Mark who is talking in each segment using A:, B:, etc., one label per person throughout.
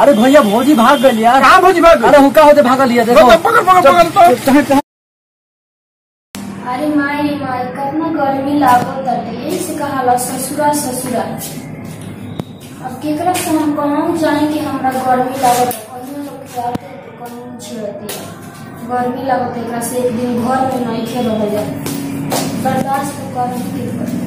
A: अरे भैया भौजी भाग गई यार।
B: कहाँ भौजी भाग गई?
A: अरे हुक्का होते भागल लिया देखो।
C: अरे माई कितना गर्मी लागत है से कहाला ससुरा ससुरा। अब केकरा से हम कहूँ जाए कि हमरा गर्मी लागत है लोग जाते तो कहूँ छिड़ती है गर्मी लागत है से एक दिन घर में नहीं खेल हो जाए बर्दाश्त तो करनी के।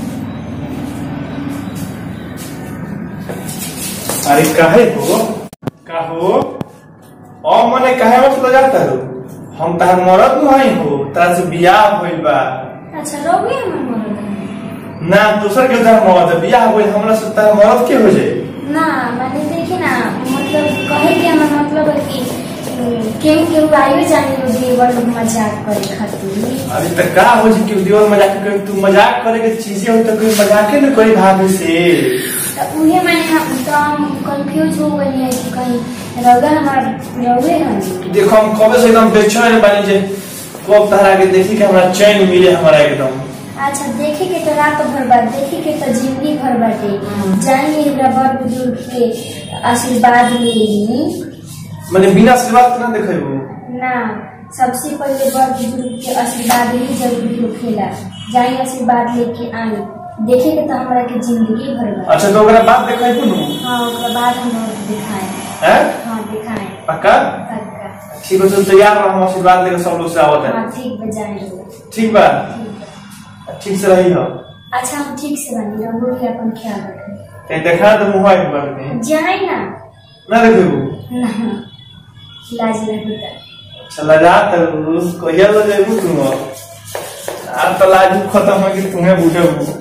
B: अरे काहे हो और मने काहे मत जाता हो हम तार मरद नहीं हो तार से बियाह होइल बा।
C: अच्छा रोगी हमर मरद
B: ना दूसर के तार मरद बियाह होइल हमरा से तार मरद के हो जाए
C: ना माने देखी ना मतलब कहे के हमर मतलब है कि केहू आइए जाने लोग देवर लोग मजाक करे खातिर।
B: अरे तो का हो जी कि देवर मजाक करे तू मजाक करे के चीजें हो तो कोई मजाक न कोई भाग से
C: उहे मैंने हम कंफ्यूज हो गई है कि कहीं रगा हमार रवे हम।
B: देखो हम कबे से एकदम बेचैन बनी जे कब तारा के देखी के हमरा चैन मिले हमरा एकदम।
C: अच्छा देखे के तो रात भर बाद देखे के तो जिंदगी भर बाटे जाएंगे हमरा बड़ बुजुर्ग के आशीर्वाद लेनी
B: माने बिना आशीर्वाद ना देखेबो
C: ना सबसे पहले बड़ बुजुर्ग के आशीर्वाद ही जरूरी होखेला जाए आशीर्वाद लेके आई देखे के तो हमरा के जिंदगी भर बा।
B: अच्छा तो ओकरा बाद देखाइबो न।
C: हां ओकरा बाद हम दिखाएं
B: हैं
C: हां दिखाएं
B: पक्का
C: पक्का
B: ठीक है तो तैयार रहो हम आशीर्वाद लेके सब लोग से आवत है।
C: हां ठीक बजाएं
B: ठीक बा ठीक से रही हो।
C: अच्छा हम ठीक से बनी रंगो के अपन ख्याल रखें
B: ते देखा तो मुंह एक बार में
C: जाए
B: ना देखेबो
C: ना लाज लगता
B: चला जा तो उसको ये लो जेबू तुम अब तो लाज खत्म हो गई तुम्हें बूझेबू।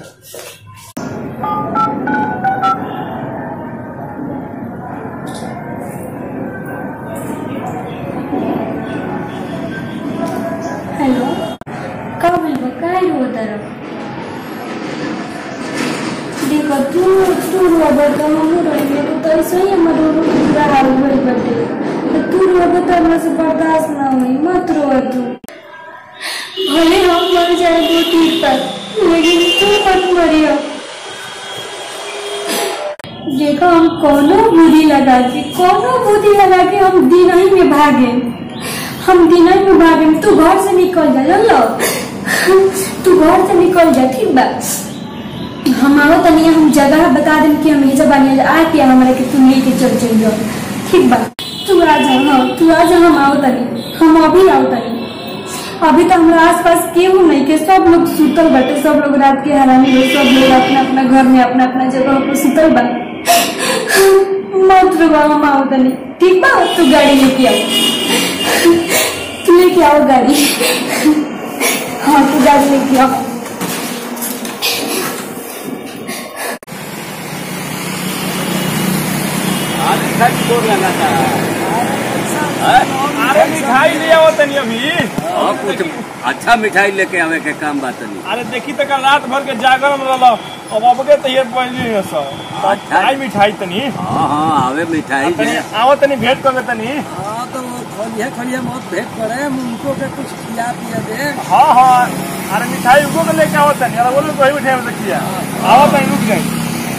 C: हेलो का बोलबो काय हो तरफ देखो तू रोबो तो हम रोइए तो ऐसे ही हमर पूरा हाल होई बटे तो तू रोबो तो हमरा से बर्दाश्त ना होई मत रो तू भले हम मर जाए दो तीर पर लेकिन तू मत मरियो। देखो हम कोनो बुद्धि लगा के हम दिन ही में भागे तू घर से निकल जा लो तू घर से निकल जा ठीक बा हम आओ तनी हम जगह बता दें कि हम ये जब आके हमारे के तू लेके चल जाइयो ठीक बा तू आ जा हम आओ तनी हम अभी आओ तनी अभी तो हमारे आसपास केहू नहीं के सब लोग सुतल बाटे सब लोग रात के हरामी लोग सब लोग अपना अपना घर में अपना अपना जगह पर सुतल बा मत रुआ हम आओ तनी ठीक बा तू गाड़ी लेके आओ तू लेके आओ गाड़ी हाँ तू गाड़ी लेके आओ।
B: अरे मिठाई ले आओ तनी अभी
D: कुछ अच्छा मिठाई लेके आवे के काम बात नहीं।
B: अरे देखी तो कल रात भर के जागरण रहलो अब अबके तो ये पहली है सब अच्छा मिठाई तनी।
D: हां आवे मिठाई
B: तनी आओ तनी भेंट करके तनी।
D: हां तो खलिया मत भेंट करे उनको के कुछ खिला पिया दे।
B: हां अरे मिठाई उनको के लेके आओ तनी अरे बोलो कोई मिठाई मत खिया आओ तनी रुक जाए।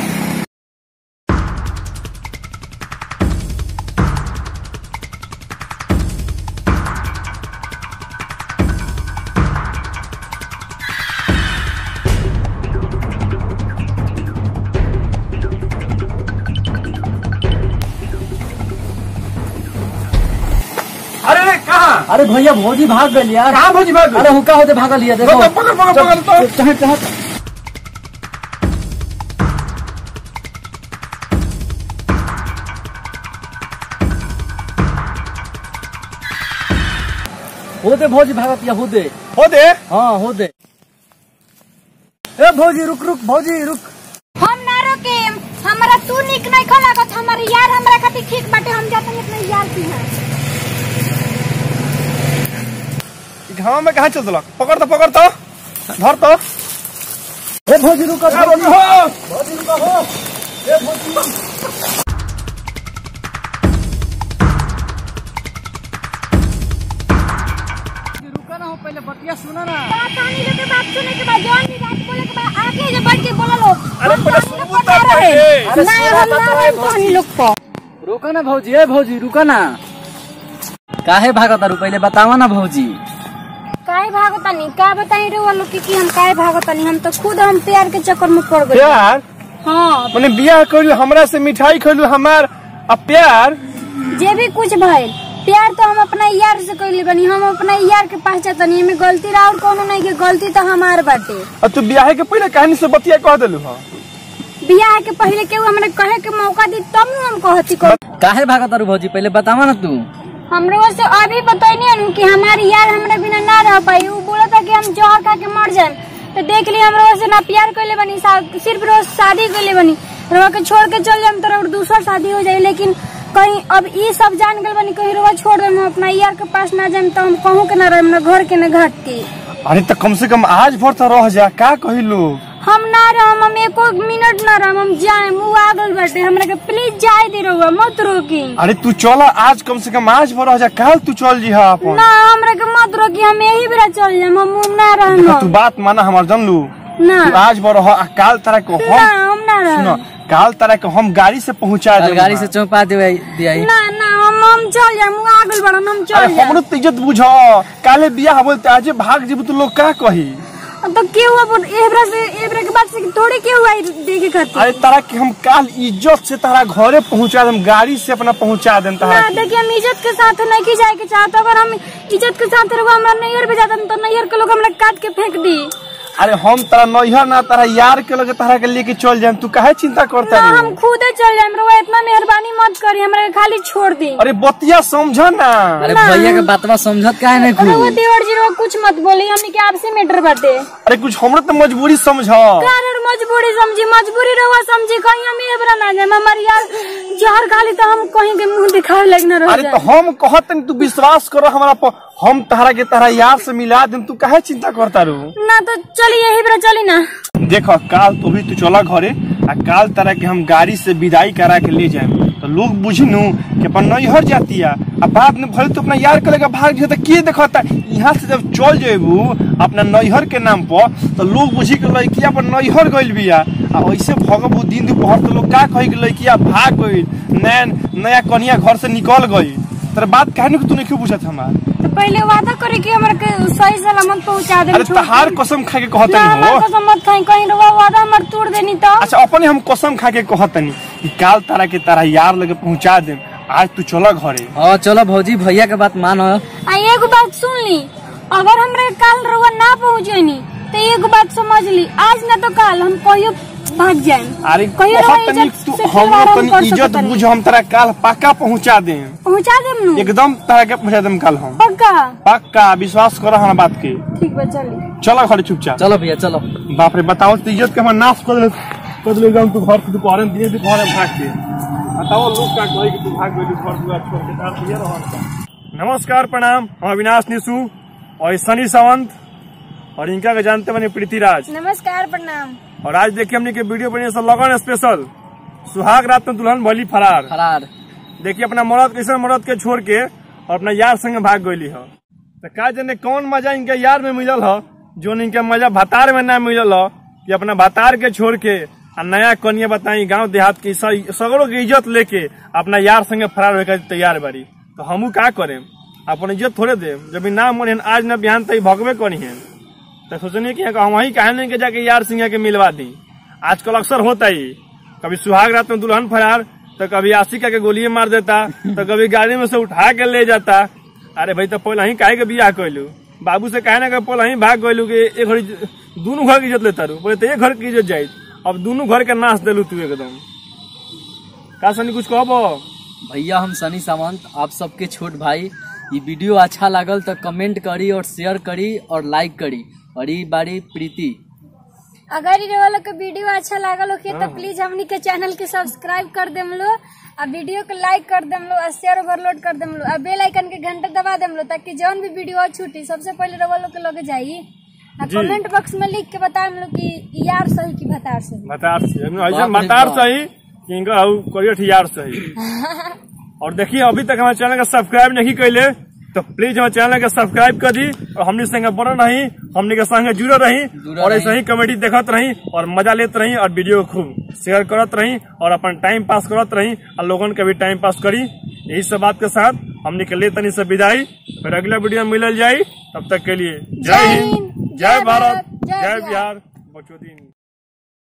A: अरे भैया भौजी भाग गई यार।
B: कहाँ भौजी भाग गई?
A: अरे हुक्का होते भागल लिया देखो।
B: पकड़ तो
A: होदे भौजी भागत या होदे हाँ होदे। ए भौजी रुक भौजी रुक।
E: हम ना रोके हमारा तू निक नहीं खलागत हमारे यार हमरा खातिर ठीक बाटे हम जाते हैं अपने यार की है।
B: घाव में कहाँ चल दिलक पकड़ तो धर तो।
A: ए भौजी रुक भौजी रुक हो ए भौजी रुका ना हो पहले बतिया सुना ना।
E: पानी लेके बात सुने के बाद जौन भी बात बोले के बाद आगे जे बैठ के बोला लो।
B: अरे पहले सुनबो तब पहले।
E: नहीं हम ना पानी लोग को
D: रुका ना भौजी, ए भौजी रुका ना। काहे भागता रू, पहले बतावा ना भौजी।
E: काहे भागतानी, का बताई रे वालों कि हम काहे भागतानी। हम तो खुद हम प्यार के चक्कर में पड़ गए।
B: प्यार?
E: हाँ,
B: मैंने बियाह करू, हमरा से मिठाई खैलू हमार, अब प्यार?
E: जे भी कुछ भइल, प्यार तो हम अपना यार से कइले बनी। हम अपना यार के पास जातनी, एमे गलती और कोनो नहीं के, गलती तो हमार बाटे।
B: और तू बियाह के पहले कहानी से बतिया कह देलू हां?
E: बियाह के पहले केहू हमरा कहे के मौका दी तब न हम कहती।
D: काहे भागता रू भौजी, पहले बतावा ना तू।
E: हमरो से अभी बताइनी कि हमारी यार हमरा बिना ना रह पाई। वो बोला था कि हम जहर खा के मर जाए। तो देख ली हमरो से ना प्यार कइले बनी, सिर्फ रोज शादी कइले बनी। रोवा के छोड़ के चल जाए तो दूसरा शादी हो जाए। लेकिन कहीं अब ये सब जान गल बनी, कहीं रोवा छोड़ दे, हम अपना यार के पास ना जाए तो हम कहूँ के ना रहे, ना घर के ना घाट के।
B: अरे तो कम से कम आज भर तो रह जा, का कहिलू?
E: हम ना रहम, हम एको मिनट ना रहम, हम जाए मुँह आगल बैठे। हमरा के प्लीज जाए दे रहुआ, मत रोकी।
B: अरे तू चला आज, कम से कम आज भर रह जा, कल तू चल जी अपन।
E: ना हमरा के मत रोकी, हम यही बेरा चल जाए, हम ना रहम।
B: तू बात माना हमार, जान लू
E: ना
B: तू आज भर रह, काल तरह को
E: हम ना
B: सुनो,
E: रहम।
B: काल तरह को हम गाड़ी से पहुँचा दे,
D: गाड़ी से चौपा दिया।
E: ना हम चल जाए, मुँह आगल बढ़न, हम चल
B: अरे
E: जाए।
B: हमरो तो इज्जत बुझ, काले बियाह बोलते आज भाग जीबू, तू लोग का कही?
E: तो केहू अब एबरा के बाद से थोड़ी केहू आई देखे खातिर।
B: अरे तारा के हम काल इज्जत से तारा घरे पहुँचा देम, गाड़ी से अपना पहुँचा देम तारा
E: ना देखिए, हम इज्जत के साथ नहीं की जाए के चाहते। अगर हम इज्जत के साथ रहो, हमरा नैहर पे जाते तो नैहर के लोग हमरा काट के फेंक दी।
B: अरे हम तारा नैहर ना, तारा यार के लगे तारा के लेके चल जाए, तू काहे चिंता करता
E: ना
B: रे?
E: हम खुद चल जाए, रहुआ इतना मेहरबानी मत करी, हमरा के खाली छोड़ दी।
B: अरे बतिया समझ ना।
D: अरे भैया के बातवा समझत काहे नहीं
E: रहुआ
D: खूब?
E: देवर जी रहुआ कुछ मत बोली, हमने के आपसे मैटर बाटे।
B: अरे कुछ हमरो तो मजबूरी समझ।
E: कारण मजबूरी समझी, मजबूरी रहुआ समझी, कहीं हम एबरा ना जाए। हमारे यार जहर खाली तो हम कहीं के मुंह दिखावे लग ना रह
B: अरे तो हम कहत नहीं, तू विश्वास करो हमारा पर, हम तारा के तारा यार से मिला देम, तू काहे चिंता करता रू?
E: ना तो चलिए यही बेरा चली ना।
B: देखो काल तो भी तू चला घरे, आ काल तारा के हम गाड़ी से विदाई करा के ले जाए, तो लोग बुझी नू कि अपन नैहर जाती है, आ बाद में भले तो अपना यार के लेकर भाग जाए, तो के देखता? यहाँ से जब चल जेबू अपना नैहर के नाम पर, तो लोग बुझी के लड़किया पर नैहर गइल बिया, आ ऐसे भगबू दिन दोपहर, तो लोग का कही कि लड़किया भाग गई, नया कन्या घर से निकल गई। तेरा बात कहने को तू नहीं क्यों पूछत हमार?
E: तो पहले वादा करे कि हमरा के सही सलामत पहुंचा दे।
B: अरे तहार कसम खा के कहत
E: ना
B: नहीं हो?
E: कसम मत खाई, कहीं रहुआ वादा हमर तोड़ देनी तो।
B: अच्छा अपने हम कसम खा के कहत नहीं कि काल तारा के तारा यार लगे पहुंचा दे, आज तू चला घरे।
D: हाँ चलो भौजी, भैया के बात मानो।
E: आ एगो बात सुन ली, अगर हमरा काल रहुआ ना पहुंचेनी तो एगो बात समझ ली, आज ना तो काल हम कहियो भाग जाए।
B: अरे
E: कहियो
B: कहत तनी तू हम तनी इज्जत बुझ, हम तारा काल पक्का पहुंचा दे,
E: पहुंचा देम नु
B: एकदम तारा के पहुंचा देम काल हम,
E: पक्का।
B: पक्का विश्वास करो हमारा बात के।
E: ठीक बा चली।
B: चलो घरे चुपचाप।
D: चलो भैया चलो।
B: बाप रे बताओ, तो इज्जत के हम नाश कर ले एकदम, तू घर से दोपहर में दिने दोपहर में भाग के बताओ, लोग का कहे कि तू भाग गई घर दुआर छोड़ के, तार ये रह। नमस्कार प्रणाम, हम अविनाश निशु और सनी सावंत, और इनका के जानते बने प्रीतिराज।
E: नमस्कार प्रणाम।
B: और आज देखिए हमने के वीडियो बने लगन स्पेशल, सुहाग रात में दुल्हन भली फरार। देखिए अपना मर्द कैसे मर्द के छोड़ के और अपना यार संग भाग गई है, तो का जाने कौन मजा इनके यार में मिलल है, जो इनके मजा भतार में ना मिलल है, कि अपना भतार के छोड़ के आ नया कन्या बताई गांव देहात की सगरों की इज्जत लेके अपना यार संगे फरार होकर तैयार बारी। तो हमू का करें, अपन इज्जत थोड़े दे, जब ना मन आज न बिहान तक भगवे करी है, तो सोचनी कि हम वही कहे नहीं के जाके यार सिंह के मिलवा दी। आजकल अक्सर होता ही, कभी सुहाग रात में दुल्हन फरार, तो कभी आशिका के गोलियां मार देता, तो कभी गाड़ी में से उठा के ले जाता। अरे भाई तो पहले ही काहे के बियाह कैलू, बाबू से कहे ना पहले ही भाग गयलू कि एक घर दोनों घर की इज्जत लेता रू, पहले तो एक घर की इज्जत जाये, अब दोनों घर के नाश दिलू तू एकदम। का सनी कुछ कहबो?
D: भैया हम सनी सावंत, आप सबके छोट भाई। ये वीडियो अच्छा लागल तो कमेंट करी और शेयर करी और लाइक करी। और ये बारी प्रीति,
E: अगर ये वाला का वीडियो अच्छा लागल हो तो प्लीज हमनी के चैनल के सब्सक्राइब कर देम लो, और वीडियो को लाइक कर देम लो, और शेयर ओवरलोड कर देम लो, और बेल आइकन के घंटा दबा देम लो, ताकि जौन भी वीडियो छूटी सबसे पहले रवा लोग के लगे जाई। कमेंट बॉक्स में लिख के बताएं लो कि यार सही की भतार सही।
B: भतार सही कि इनका यार सही। और देखिए अभी तक हमारे चैनल का सब्सक्राइब नहीं कैले तो प्लीज हमारे चैनल के सब्सक्राइब कर दी और हमने संगे बन रही, हमने के संगे जुड़े रही और ऐसे ही कॉमेडी देखत रही और मजा लेते रही और वीडियो खूब शेयर करत रही और अपन टाइम पास करत रही और लोगन के भी टाइम पास करी। यही सब बात के साथ हमने के लिए तनी से विदाई, फिर अगला वीडियो में मिलल जाये। तब तक के लिए जय हिंद, जय भारत, जय बिहार, बचोदीन।